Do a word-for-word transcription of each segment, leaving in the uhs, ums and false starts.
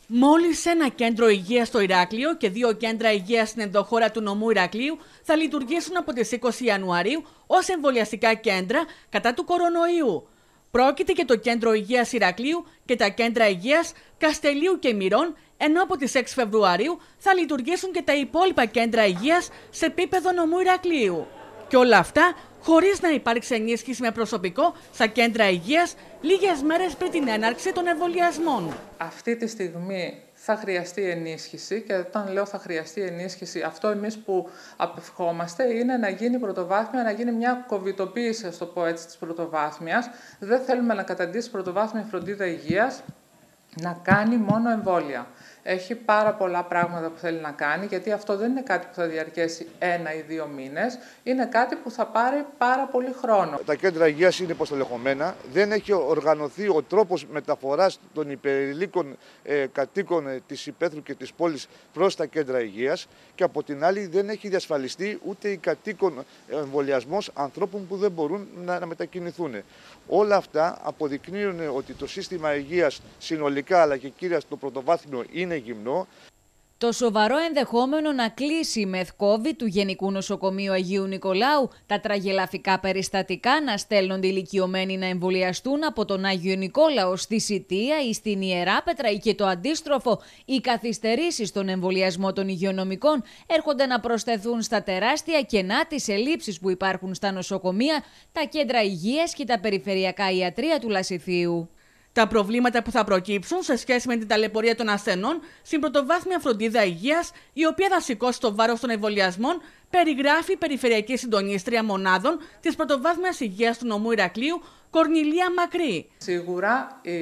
Μόλις ένα κέντρο υγείας στο Ηράκλειο και δύο κέντρα υγείας στην ενδοχώρα του νομού Ηρακλείου θα λειτουργήσουν από τις είκοσι Ιανουαρίου ως εμβολιαστικά κέντρα κατά του κορονοϊού. Πρόκειται και το Κέντρο Υγείας Ηρακλείου και τα Κέντρα Υγείας Καστελίου και Μυρών, ενώ από τις έξι Φεβρουαρίου θα λειτουργήσουν και τα υπόλοιπα κέντρα υγείας σε επίπεδο νομού Ηρακλείου. Και όλα αυτά χωρίς να υπάρξει ενίσχυση με προσωπικό στα κέντρα υγείας λίγες μέρες πριν την έναρξη των εμβολιασμών. Αυτή τη στιγμή θα χρειαστεί ενίσχυση και όταν λέω θα χρειαστεί ενίσχυση, αυτό εμείς που απευχόμαστε είναι να γίνει πρωτοβάθμια, να γίνει μια κοβιτοποίηση, ας το πω έτσι, της πρωτοβάθμιας. Δεν θέλουμε να καταντήσει πρωτοβάθμια φροντίδα υγείας να κάνει μόνο εμβόλια. Έχει πάρα πολλά πράγματα που θέλει να κάνει, γιατί αυτό δεν είναι κάτι που θα διαρκέσει ένα ή δύο μήνες. Είναι κάτι που θα πάρει πάρα πολύ χρόνο. Τα κέντρα υγείας είναι υποστελεχωμένα. Δεν έχει οργανωθεί ο τρόπος μεταφοράς των υπερηλίκων ε, κατοίκων ε, της υπαίθρου και της πόλης προς τα κέντρα υγείας. Και από την άλλη δεν έχει διασφαλιστεί ούτε η κατοίκων εμβολιασμός ανθρώπων που δεν μπορούν να, να μετακινηθούν. Όλα αυτά αποδεικνύουν ότι το σύστημα υγείας συνολικά, αλλά και κύρια στο πρωτοβάθμιο, είναι γυμνό. Το σοβαρό ενδεχόμενο να κλείσει η ΜΕΘΚΟΒΙ του Γενικού Νοσοκομείου Αγίου Νικολάου, τα τραγελαφικά περιστατικά να στέλνονται ηλικιωμένοι να εμβολιαστούν από τον Άγιο Νικόλαο στη Σιτία ή στην Ιεράπετρα ή και το αντίστροφο, οι καθυστερήσεις στον εμβολιασμό των υγειονομικών έρχονται να προσθεθούν στα τεράστια κενά τις ελλείψεις που υπάρχουν στα νοσοκομεία, τα κέντρα υγείας και τα περιφερειακά ιατρεία του Λασιθίου. Τα προβλήματα που θα προκύψουν σε σχέση με την ταλαιπωρία των ασθενών στην πρωτοβάθμια φροντίδα υγείας, η οποία θα σηκώσει το βάρος των εμβολιασμών, περιγράφει η Περιφερειακή Συντονίστρια Μονάδων της Πρωτοβάθμιας Υγείας του νομού Ηρακλείου, Κορνηλία Μακρύ. Σίγουρα οι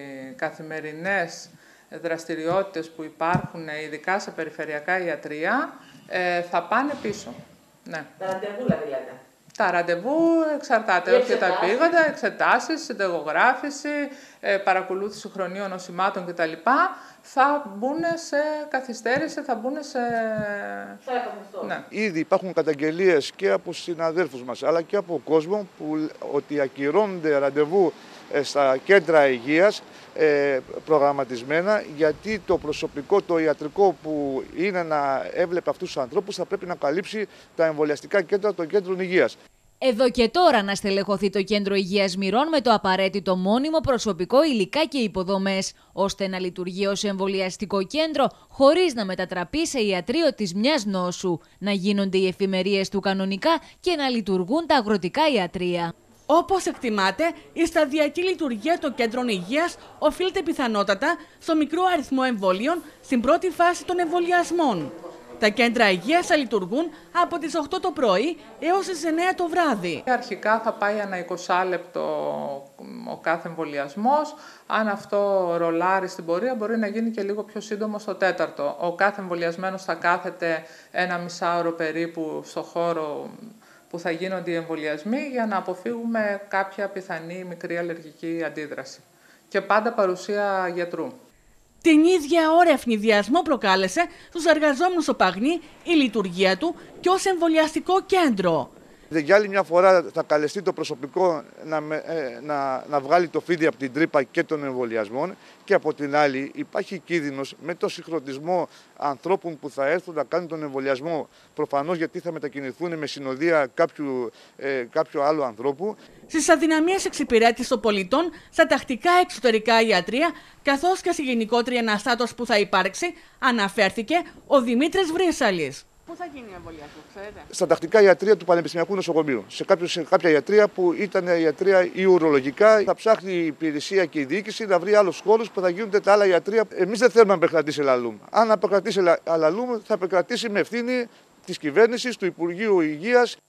καθημερινές δραστηριότητες που υπάρχουν, ειδικά σε περιφερειακά ιατρεία, θα πάνε πίσω. Ναι. Τα ραντεβούλα δηλαδή. Τα ραντεβού εξαρτάται, όχι τα επίγοντα, εξετάσεις, συνταγογράφηση, παρακολούθηση χρονίων νοσημάτων κτλ. Θα μπουν σε καθυστέρηση, θα μπουν σε... Ναι. Ήδη υπάρχουν καταγγελίες και από συναδέλφους μας, αλλά και από κόσμο που ότι ακυρώνονται ραντεβού στα κέντρα υγείας ε, προγραμματισμένα, γιατί το προσωπικό, το ιατρικό που είναι να έβλεπε αυτούς τους ανθρώπους θα πρέπει να καλύψει τα εμβολιαστικά κέντρα των κέντρων υγείας. Εδώ και τώρα να στελεχωθεί το Κέντρο Υγείας Μυρών με το απαραίτητο μόνιμο προσωπικό, υλικά και υποδομές, ώστε να λειτουργεί ως εμβολιαστικό κέντρο χωρίς να μετατραπεί σε ιατρείο της μιας νόσου, να γίνονται οι εφημερίες του κανονικά και να λειτουργούν τα αγροτικά ιατρεία. Όπως εκτιμάται, η σταδιακή λειτουργία των κέντρων υγείας οφείλεται πιθανότατα στο μικρό αριθμό εμβολίων στην πρώτη φάση των εμβολιασμών. Τα κέντρα υγείας θα λειτουργούν από τις οκτώ το πρωί έως τις εννέα το βράδυ. Αρχικά θα πάει ανά είκοσι λεπτό ο κάθε εμβολιασμός. Αν αυτό ρολάρει στην πορεία, μπορεί να γίνει και λίγο πιο σύντομο στο τέταρτο. Ο κάθε εμβολιασμένος θα κάθεται ένα μισάωρο περίπου στο χώρο που θα γίνονται οι εμβολιασμοί για να αποφύγουμε κάποια πιθανή μικρή αλλεργική αντίδραση. Και πάντα παρουσία γιατρού. Την ίδια ώρα ευνηδιασμό προκάλεσε στους εργαζόμενους στο Παγνί η λειτουργία του και ως εμβολιαστικό κέντρο. Για άλλη μια φορά θα καλεστεί το προσωπικό να, ε, να, να βγάλει το φίδι από την τρύπα και των εμβολιασμών, και από την άλλη υπάρχει κίνδυνος με το συγχρονισμό ανθρώπων που θα έρθουν να κάνουν τον εμβολιασμό, προφανώς γιατί θα μετακινηθούν με συνοδεία κάποιου, ε, κάποιου άλλου ανθρώπου. Στις αδυναμίες εξυπηρέτησης των πολιτών στα τακτικά εξωτερικά ιατρεία, καθώς και στη γενικότερη αναστάτωση που θα υπάρξει, αναφέρθηκε ο Δημήτρης Βρύσαλης. Πού θα γίνει ο εμβολιασμός, ξέρετε? Στα τακτικά ιατρεία του Πανεπιστημιακού Νοσοκομείου. Σε, κάποιο, σε κάποια ιατρεία που ήταν ιατρεία ιουρολογικά, θα ψάχνει η υπηρεσία και η διοίκηση να βρει άλλους χώρους που θα γίνονται τα άλλα ιατρεία. Εμείς δεν θέλουμε να επικρατήσει αλαλούμ. Αν επικρατήσει αλαλούμ, θα επικρατήσει με ευθύνη της κυβέρνησης, του Υπουργείου Υγείας.